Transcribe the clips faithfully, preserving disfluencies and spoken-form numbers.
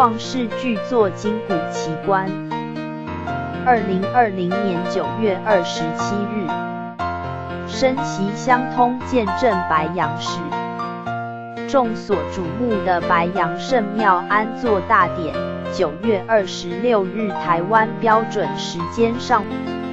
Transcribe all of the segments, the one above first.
创世巨作金古奇观。二零二零年九月二十七日，升息相通见证白杨氏。众所瞩目的白杨圣庙安座大典，九月二十六日台湾标准时间上。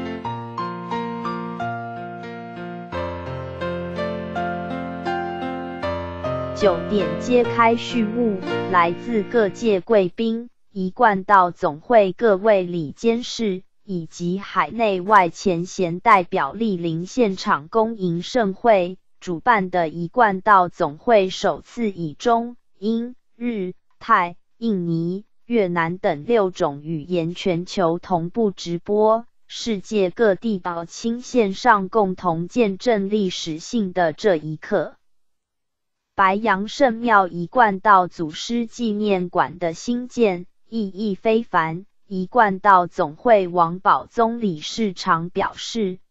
酒典揭开序幕，来自各界贵宾、一贯道总会各位理监事以及海内外前贤代表莅临现场恭迎盛会。主办的一贯道总会首次以中、英、日、泰、印尼、越南等六种语言全球同步直播，世界各地岛亲线上共同见证历史性的这一刻。白杨圣庙一贯道祖师纪念馆的兴建意义非凡，一贯道总会王宝宗理事长表示，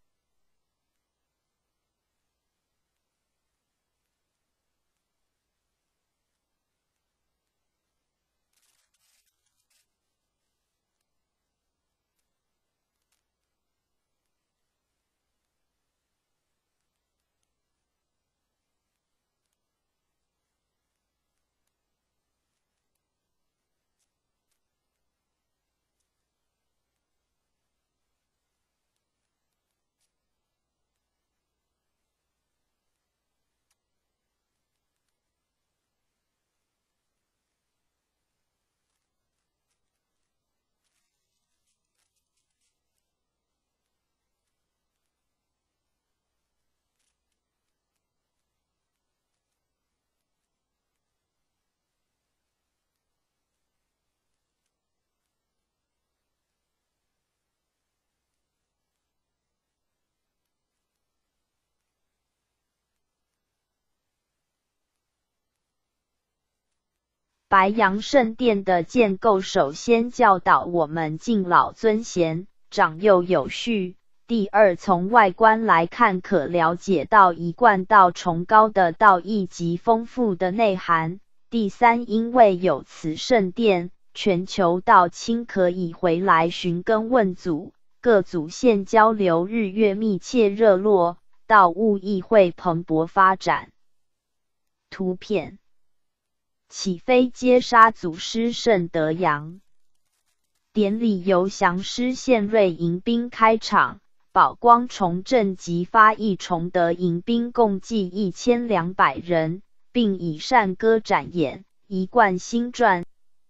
白杨圣殿的建构首先教导我们敬老尊贤，长幼有序。第二，从外观来看可了解到一贯道崇高的道义及丰富的内涵。第三，因为有此圣殿，全球道亲可以回来寻根问祖，各祖先交流日月密切热络，道务亦会蓬勃发展。图片起飞接杀祖师圣德阳，典礼由降师献瑞迎宾开场，宝光崇正及发义崇德迎宾共计一千两百人，并以善歌展演一贯新传。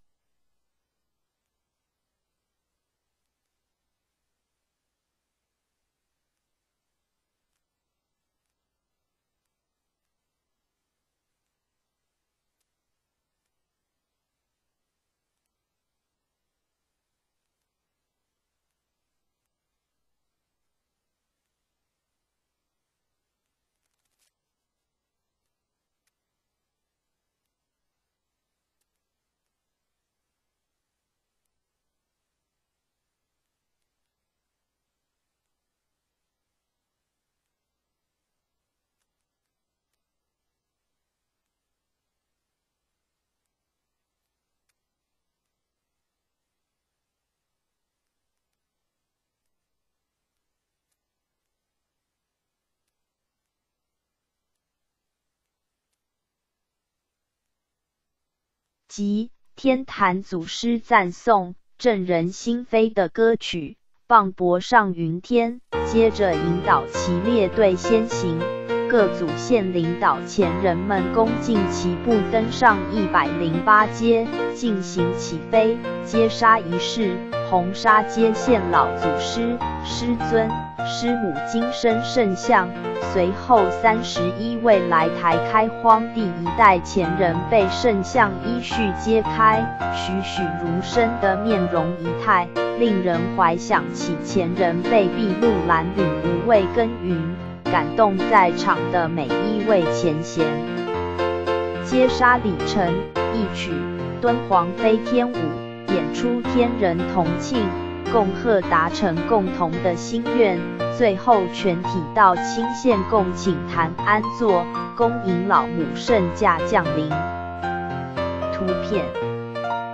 及天坛祖师赞颂震人心扉的歌曲棒驳上云天，接着引导其列队先行，各祖县领导前人们恭敬齐步登上一百零八阶，进行起飞接杀仪式。红沙接线老祖师、师尊、师母金身圣像，随后三十一位来台开荒第一代前人被圣像依序揭开，栩栩如生的面容仪态，令人怀想起前人被筚路蓝缕无畏耕耘，感动在场的每一位前贤。接杀礼成一曲敦煌飞天舞，演出天人同庆，共贺达成共同的心愿。最后全体到亲献共请坛安坐，恭迎老母圣驾降临。图片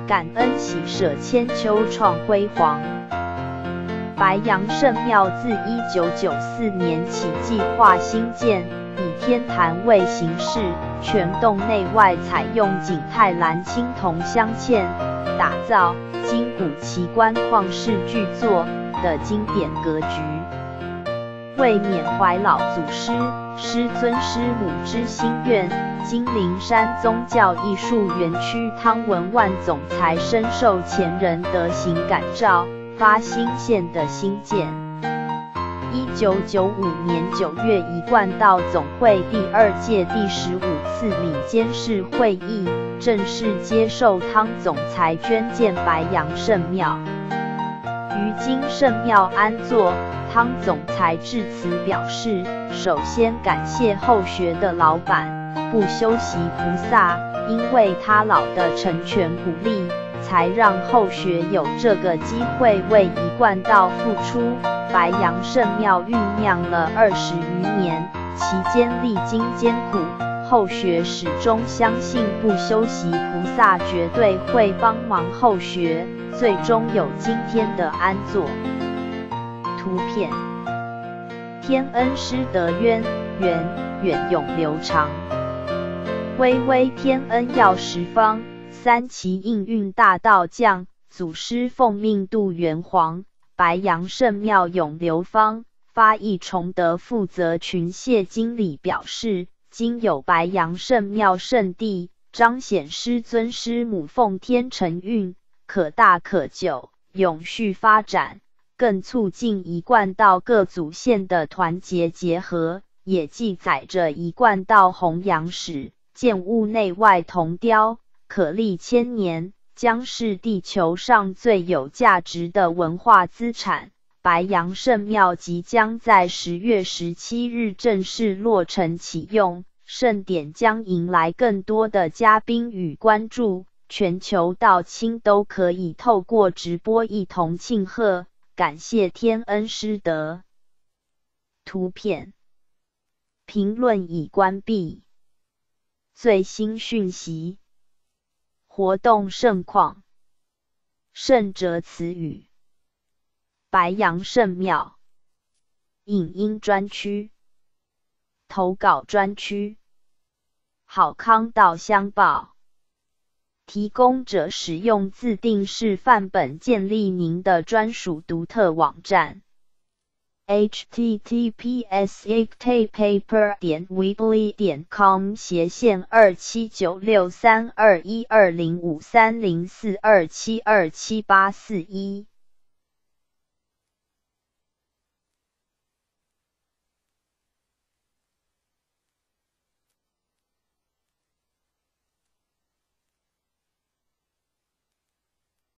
感恩喜舍千秋创辉煌。白杨圣庙自一九九四年起计划兴建，以天坛为形式，全洞内外采用景泰蓝青铜镶嵌，打造金古奇观旷世巨作的经典格局。为缅怀老祖师、师尊师母之心愿，金陵山宗教艺术园区汤文万总裁深受前人德行感召，发新县的兴建。一九九五年九月，一贯道总会第二届第十五次理监事会议正式接受汤总裁捐建白杨圣庙。于今圣庙安座，汤总裁致辞表示，首先感谢后学的老板不修习菩萨，因为他老的成全鼓励，才让后学有这个机会为一贯道付出。白杨圣庙酝酿了二十余年，期间历经艰苦，后学始终相信不修习菩萨绝对会帮忙后学，最终有今天的安座。图片：天恩师德渊源远永流长。巍巍天恩耀十方，三奇应运大道降，祖师奉命度元皇。白杨圣庙永流芳，发义崇德负责群谢经理表示，今有白杨圣庙圣地，彰显师尊师母奉天承运，可大可久，永续发展，更促进一贯道各祖县的团结结合，也记载着一贯道弘扬史，建物内外铜雕，可历千年，将是地球上最有价值的文化资产。白杨圣庙即将在十月十七日正式落成启用，盛典将迎来更多的嘉宾与关注，全球道亲都可以透过直播一同庆贺，感谢天恩师德。图片：评论已关闭。最新讯息：活动盛况。圣哲词语：白杨圣庙。影音专区。投稿专区。好康道相报。提供者使用自定式范本建立您的专属独特网站。h t t p s i c t paper 点 weebly 点 com 斜线二七九六三二一二零五三零四二七二七八四一